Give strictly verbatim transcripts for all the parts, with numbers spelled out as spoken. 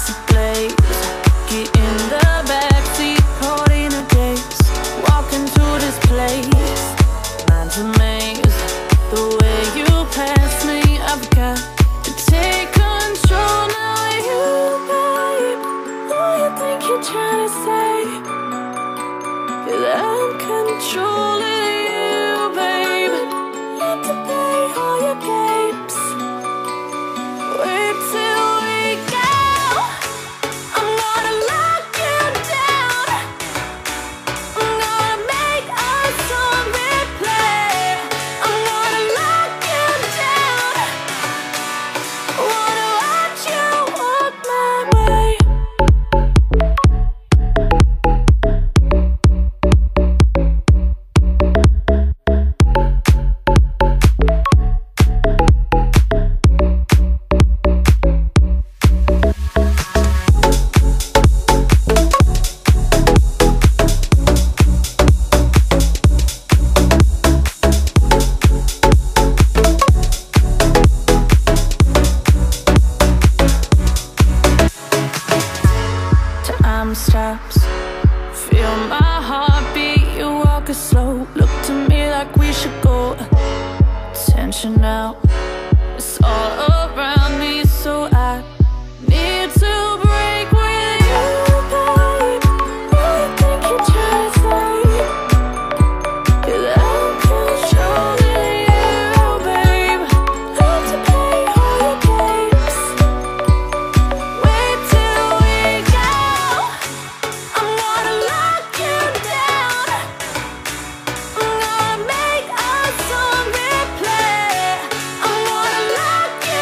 to blaze. Get in the backseat, caught in a daze. Walking through this place, mind's a maze. The way you pass me, I've got to take control. Now you, babe, all you think you're trying to say, that I'm controlling you, babe. You have to play all your games. Wait till we go. I'm gonna lock you down. I'm gonna make a song replay. I'm gonna lock you down. Wanna watch you walk my way. Time stops, feel my heartbeat. You walk it slow, look to me like we should go. Tension now, it's all around me, so I need to break with you, babe. What you think you're trying to say? That I'm controlling you, babe. Love to play all your games. Wait till we go. I'm gonna lock you down. I'm gonna make a song replay. I'm gonna lock you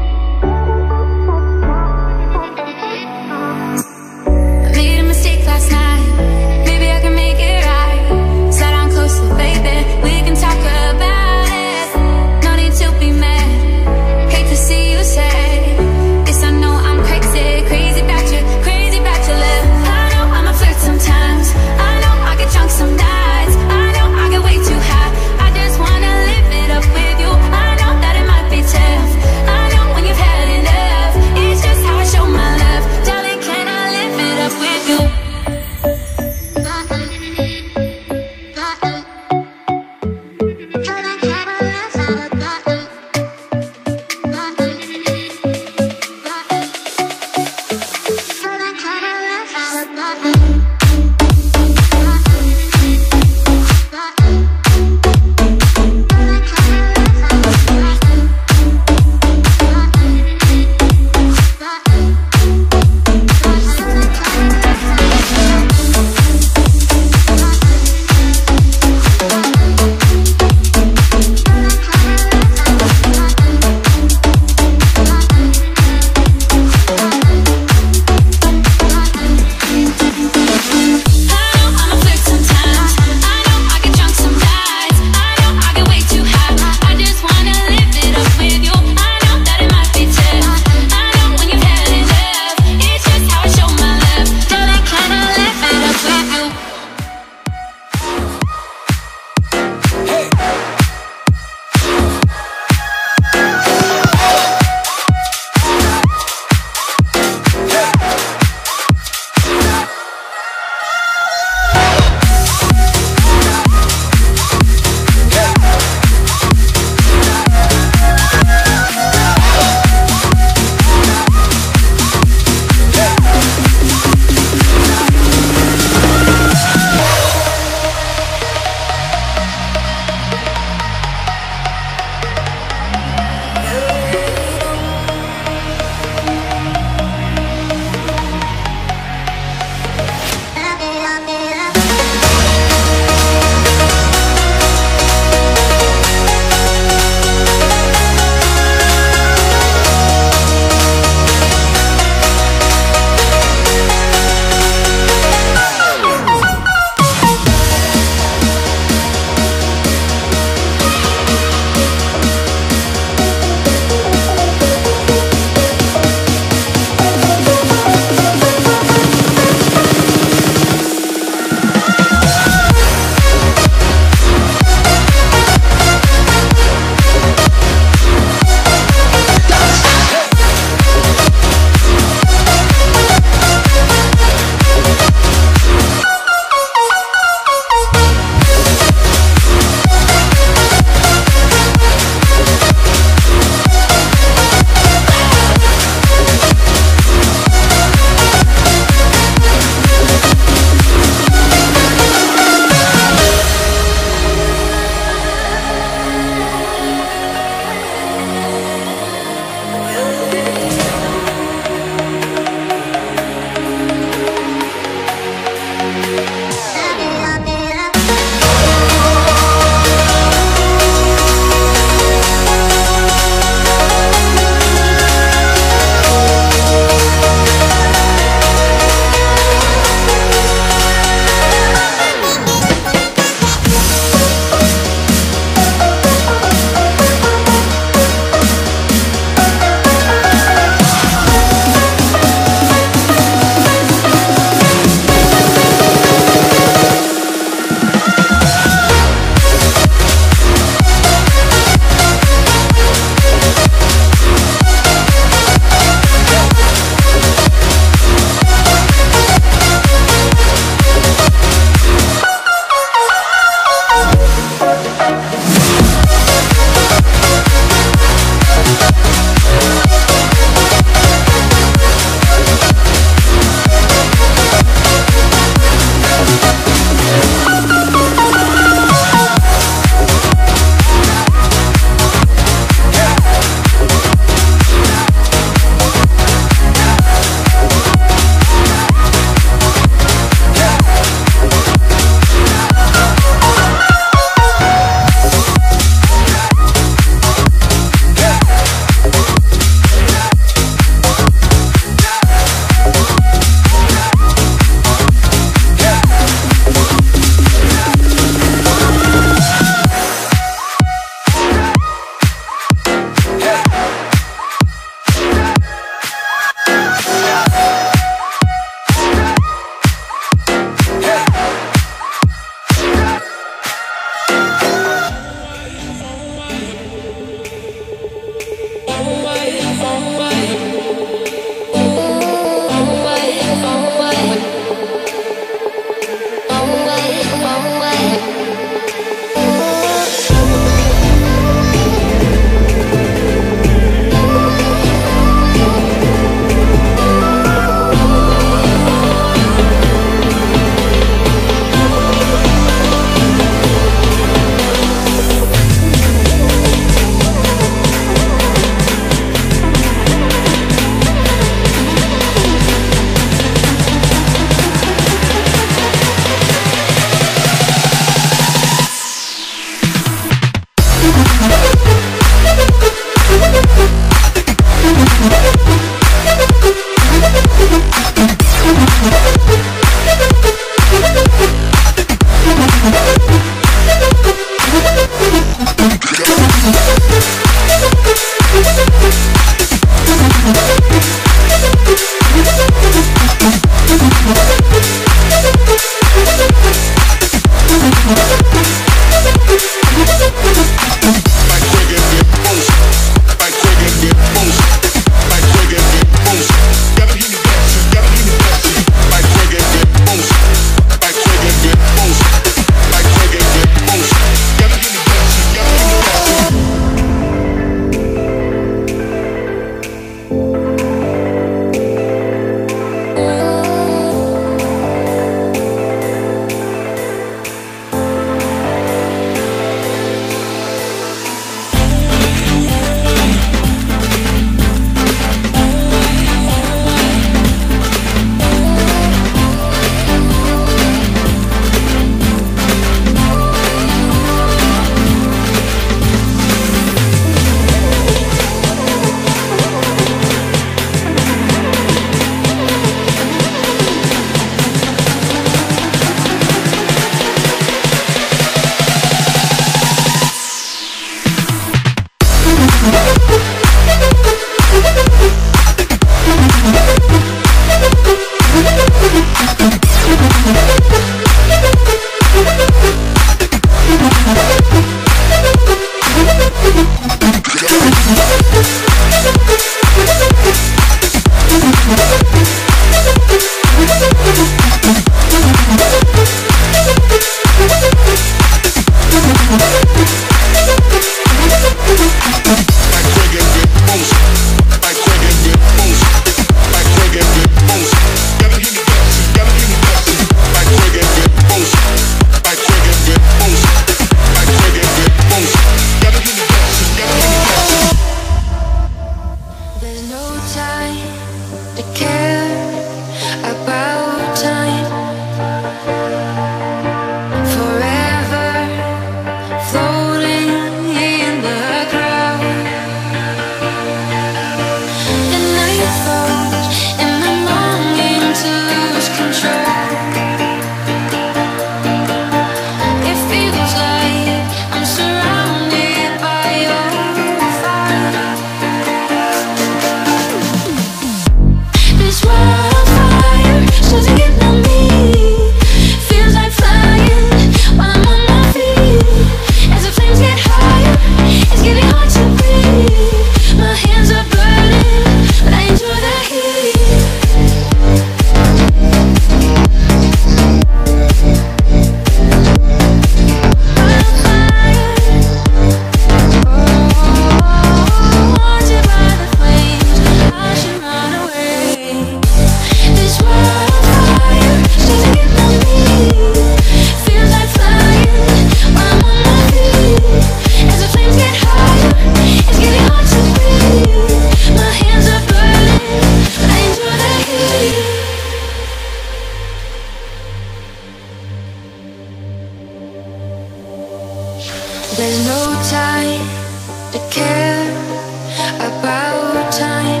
There's no time to care about time.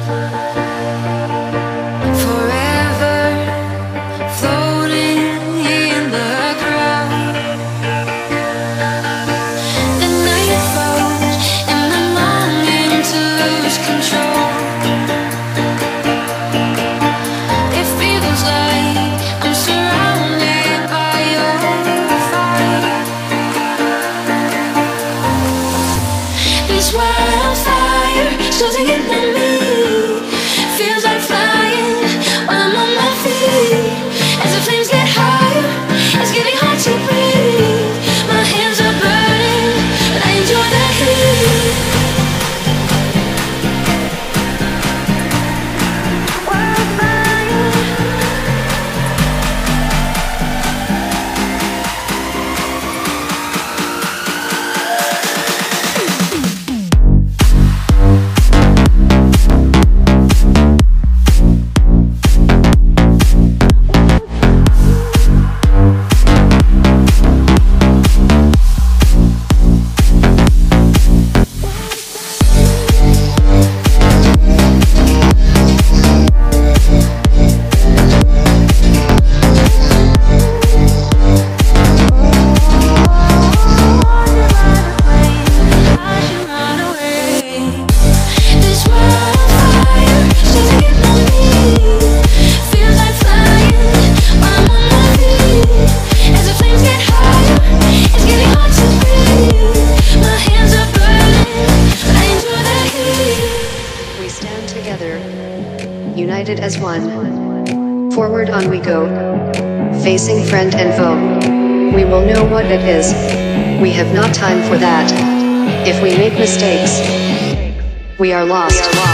Forever floating in the crowd. The night falls and I'm longing to lose control. It feels like I'm surrounded by your fire. This wildfire starts to get on me. Feels like flying when I'm on my feet. As the flames get higher, it's getting hard to breathe. My hands are burning, but I enjoy the heat. United as one. Forward on we go, facing friend and foe. We will know what it is. We have not time for that. If we make mistakes, we are lost. We are lost.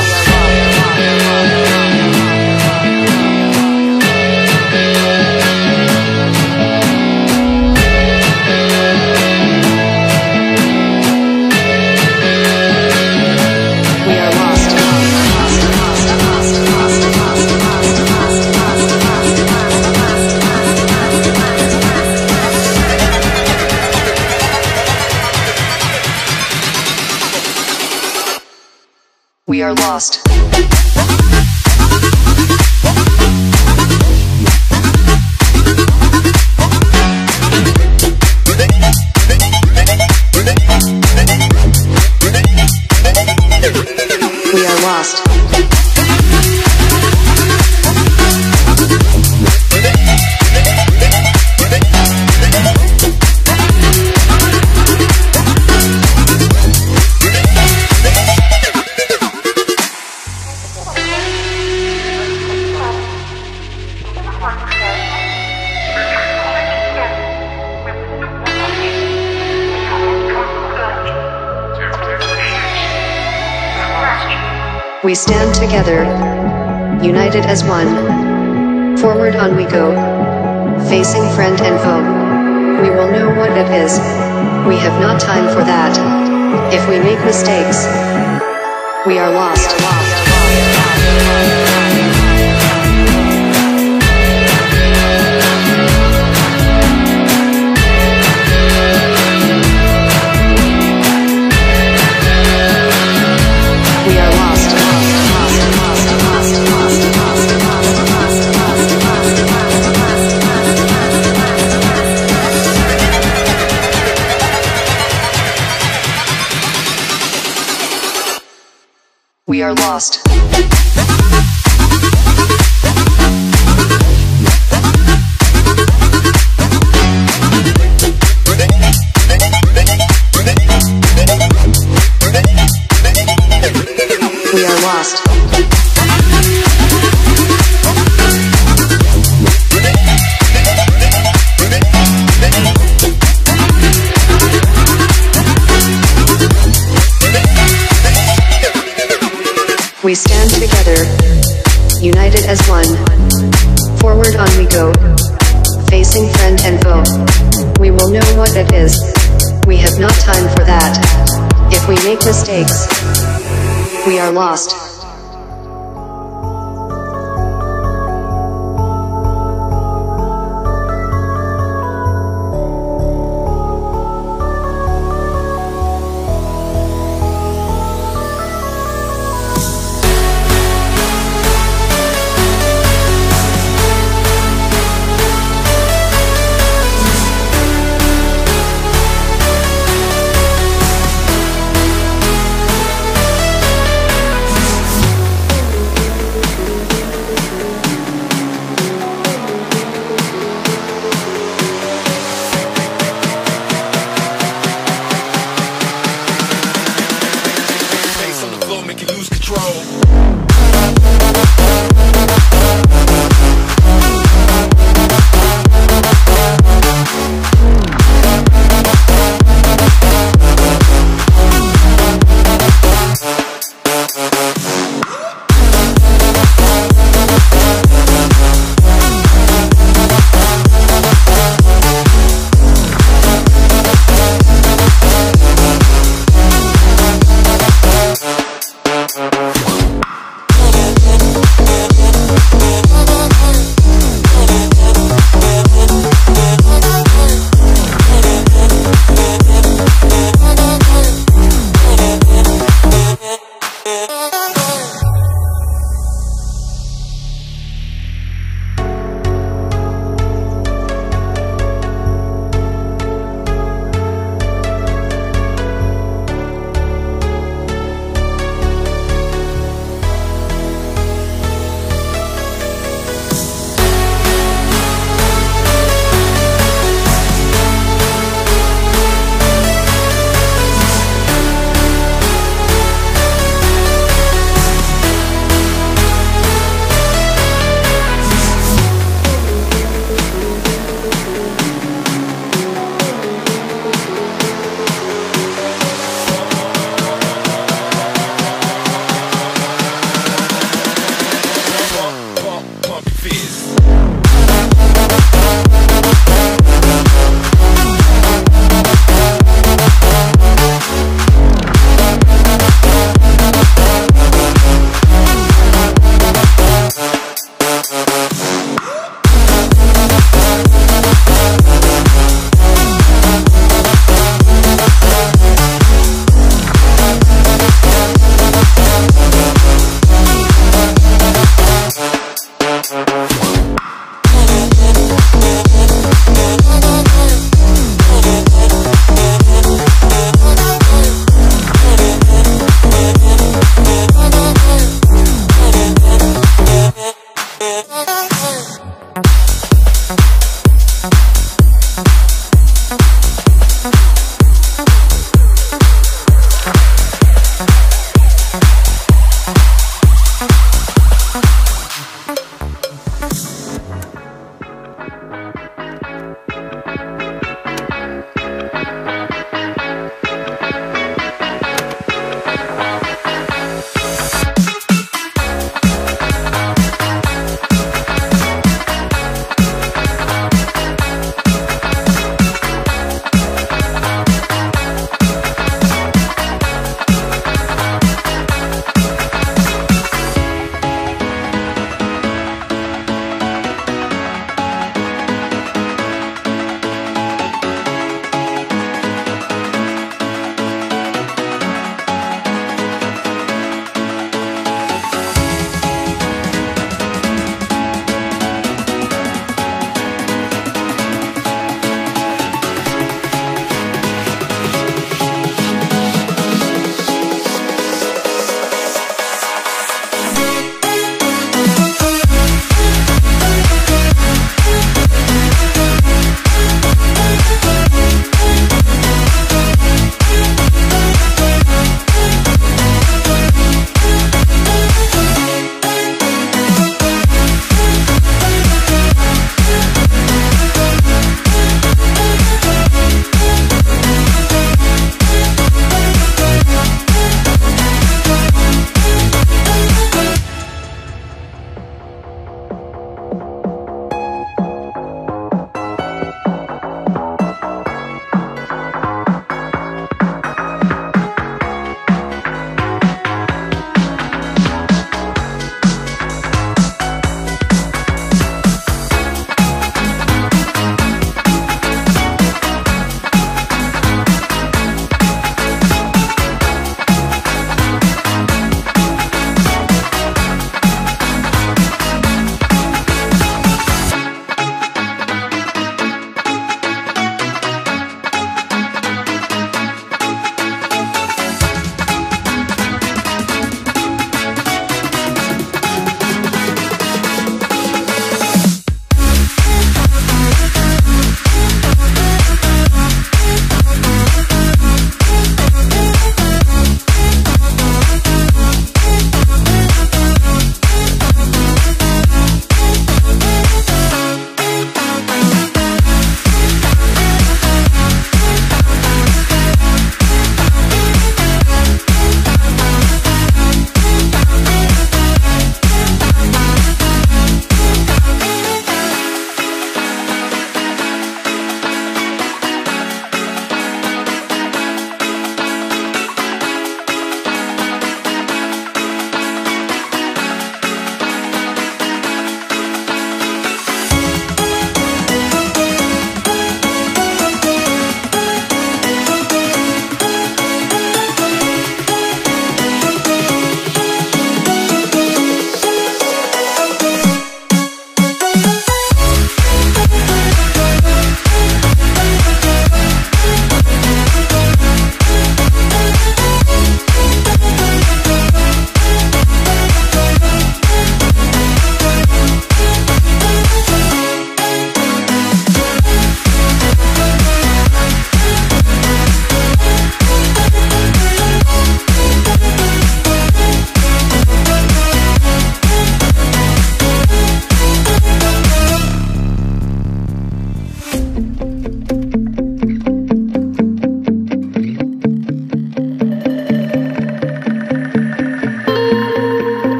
We are lost. We are lost. We stand together, united as one. Forward on we go, facing friend and foe. We will know what it is. We have not time for that. If we make mistakes, we are lost. We are lost. We are lost. We are lost. We stand together, united as one. Forward on we go, facing friend and foe. We will know what it is. We have not time for that. If we make mistakes, we are lost.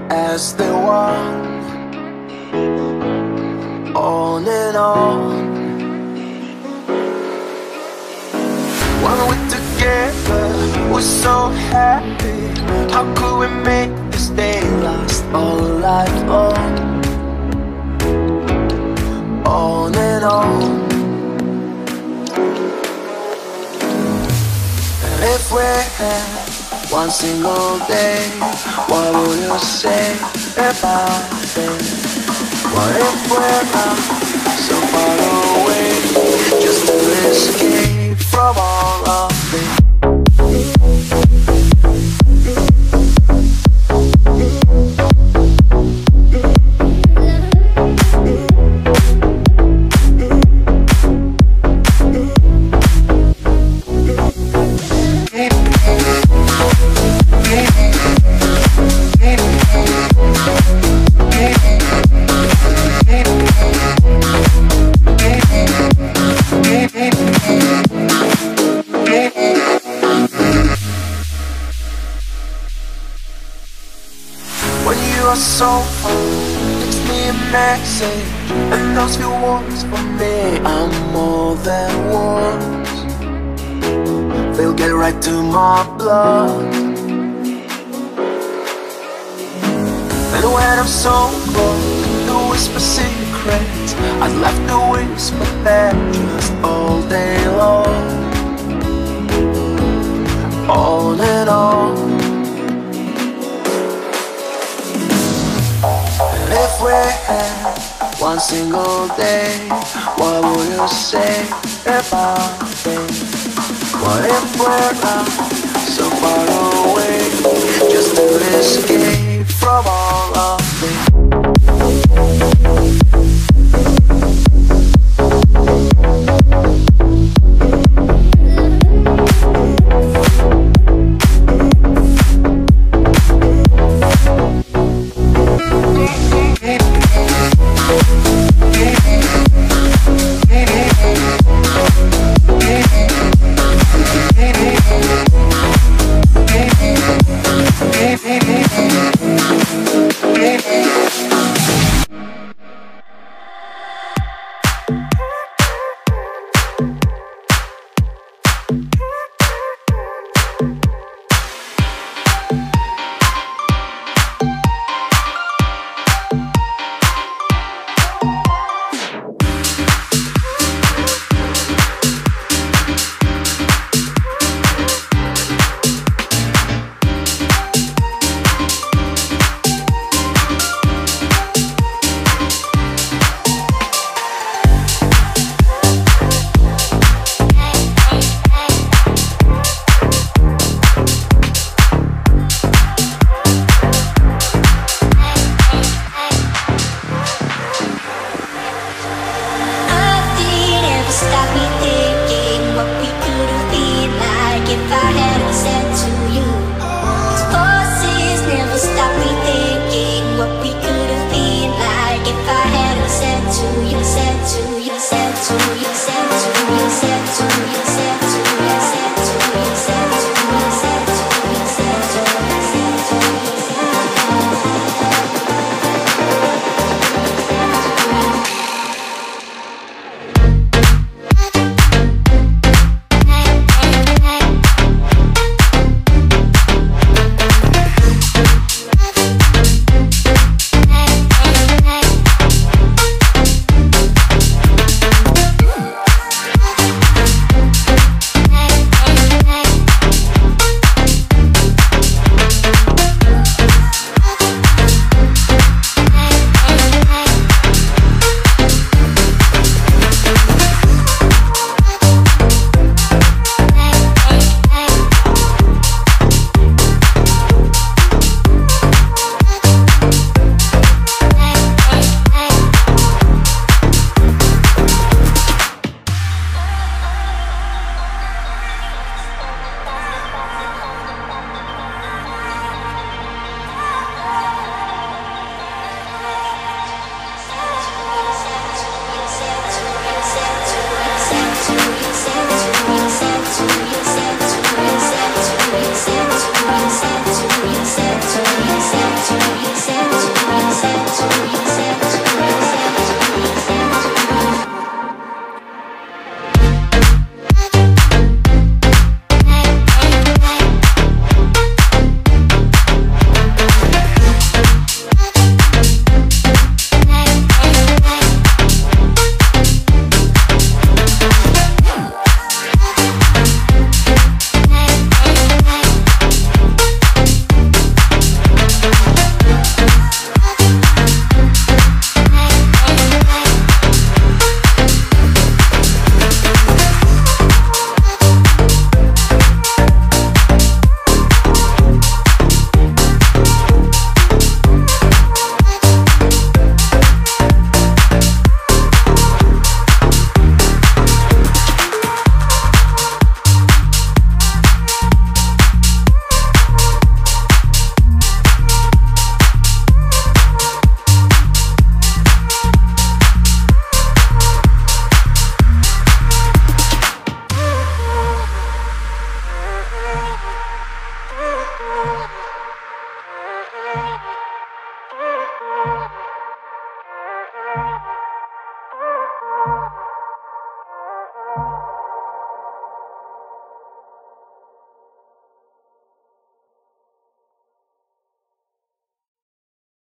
as they walk on and on. When we're together, we're so happy. How could we make this day last all life long? On and on. And if we had one single day, what would you say about it? What if we're not so far away, just to escape from all of it? When you are so far, text me a message, and those few words for me are more than words. They'll get right to my blood. And when I'm so close to whisper secrets, I'd love to whisper them just all day long. On and on. If we had one single day, what would you say about it? What if we're not so far away, just to escape